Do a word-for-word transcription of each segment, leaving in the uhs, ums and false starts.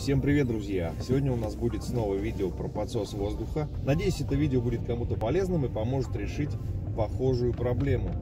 Всем привет, друзья! Сегодня у нас будет снова видео про подсос воздуха. Надеюсь, это видео будет кому-то полезным и поможет решить похожую проблему.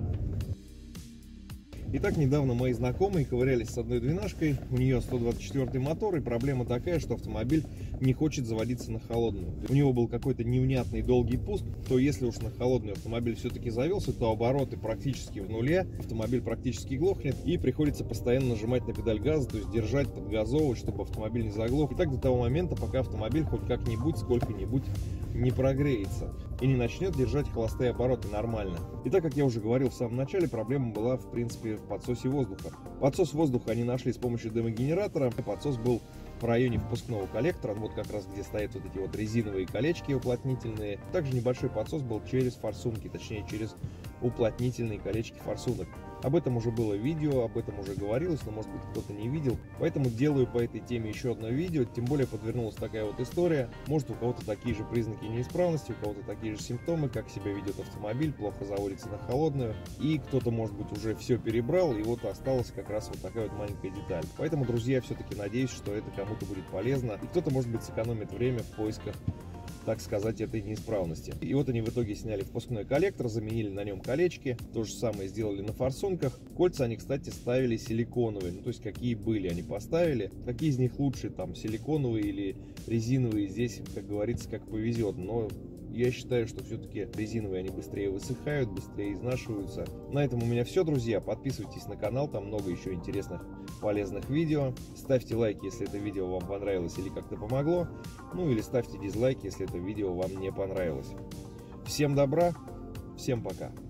Итак, недавно мои знакомые ковырялись с одной двенашкой, у нее сто двадцать четвёртый мотор, и проблема такая, что автомобиль не хочет заводиться на холодную. У него был какой-то невнятный долгий пуск, то если уж на холодную автомобиль все-таки завелся, то обороты практически в нуле, автомобиль практически глохнет, и приходится постоянно нажимать на педаль газа, то есть держать, подгазовывать, чтобы автомобиль не заглох. И так до того момента, пока автомобиль хоть как-нибудь, сколько-нибудь не прогреется и не начнет держать холостые обороты нормально. И так как я уже говорил в самом начале, проблема была в принципе в подсосе воздуха. Подсос воздуха они нашли с помощью дымогенератора. Подсос был в районе впускного коллектора, вот как раз где стоят вот эти вот резиновые колечки уплотнительные. Также небольшой подсос был через форсунки, точнее через уплотнительные колечки форсунок. Об этом уже было видео, об этом уже говорилось, но может быть кто-то не видел. Поэтому делаю по этой теме еще одно видео, тем более подвернулась такая вот история. Может, у кого-то такие же признаки неисправности, у кого-то такие же симптомы, как себя ведет автомобиль, плохо заводится на холодную. И кто-то, может быть, уже все перебрал, и вот осталась как раз вот такая вот маленькая деталь. Поэтому, друзья, все-таки надеюсь, что это кому-то будет полезно. И кто-то, может быть, сэкономит время в поисках, так сказать, этой неисправности. И вот они в итоге сняли впускной коллектор, заменили на нем колечки, то же самое сделали на форсунках. Кольца они, кстати, ставили силиконовые, ну то есть какие были, они поставили. Какие из них лучше, там силиконовые или резиновые, здесь, как говорится, как повезет. Но я считаю, что все-таки резиновые они быстрее высыхают, быстрее изнашиваются. На этом у меня все, друзья. Подписывайтесь на канал, там много еще интересных, полезных видео. Ставьте лайки, если это видео вам понравилось или как-то помогло. Ну или ставьте дизлайки, если это видео вам не понравилось. Всем добра, всем пока.